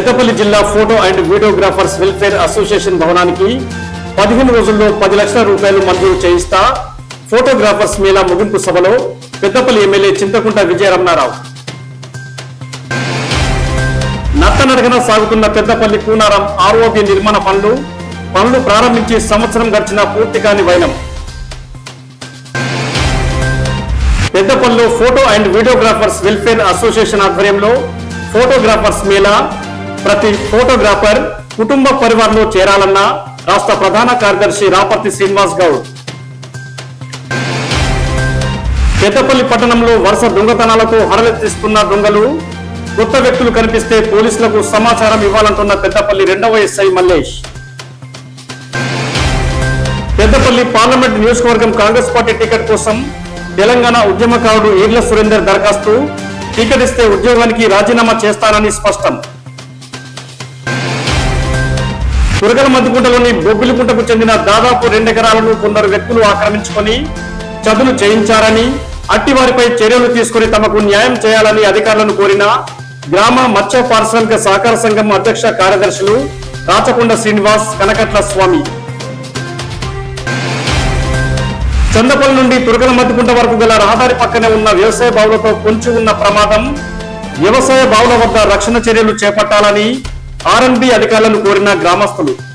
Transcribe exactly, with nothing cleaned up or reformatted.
పెద్దపల్లి జిల్లా photo and videographers welfare association భవనానికి పదిహేను రోజుల్లో పది లక్షల రూపాయలు మంజూరు చేయిస్తా ఫోటోగ్రాఫర్స్ మేళా ముగింపు సభలో పెద్దపల్లి ఎమ్మెల్యే చింతకుంట విజయరమణారావు. నత్తనడకన సాగుతున్న పెద్దపల్లి కూనారం ఆర్ఓబి నిర్మాణ పనులు పనులు ప్రారంభించి సంవత్సరం గడిచిన పూర్తి కాని వైనం. పెద్దపల్లిలో photo and videographers welfare association ఆధ్వర్యంలో ఫోటోగ్రాఫర్స్ మేళా ప్రతి ఫోటోగ్రాఫర్ కుటుంబ పరివారంలో చేరాలన్న రాష్ట్ర ప్రధాన కార్యదర్శి రాపర్తి శ్రీనివాస్ గౌడ్. పెద్దపల్లి పట్టణంలో వరుస దొంగతనాలతో హడలెత్తిస్తున్న దొంగలు కొత్త వ్యక్తులు కనిపిస్తే పోలీసులకు సమాచారం ఇవ్వాలంటున్న పెద్దపల్లి రెండవ ఎస్ఐ మల్లేష్. పెద్దపల్లి పార్లమెంట్ నియోజకవర్గం కాంగ్రెస్ పార్టీ టికెట్ కోసం తెలంగాణ ఉద్యమకారుడు ఈర్ల సురేందర్ దరఖాస్తు. టికెట్ ఇస్తే ఉద్యోగానికి రాజీనామా చేస్తానని స్పష్టం. కురగల మద్దికుంటలోని బొబ్బిలికుంటకు చెందిన దాదాపు రెండెకరాలను కొందరు వ్యక్తులు ఆక్రమించుకొని చదును చేయించారని, అట్టి వారిపై చర్యలు తీసుకుని తమకు న్యాయం చేయాలని అధికారులను కోరిన గ్రామ మత్స్య పారిశ్రామిక సహకార సంఘం అధ్యక్ష కార్యదర్శులు రాచకొండ శ్రీనివాస్, కనకట్ల స్వామి. చందపల్లి నుండి తురగల మద్దికుంట వరకు గల రహదారి పక్కనే ఉన్న వ్యవసాయ బావులతో పొంచి ఉన్న ప్రమాదం. వ్యవసాయ బావుల వద్ద రక్షణ చర్యలు చేపట్టాలని ఆర్ అండ్ బి అధికారులను కోరిన గ్రామస్తులు.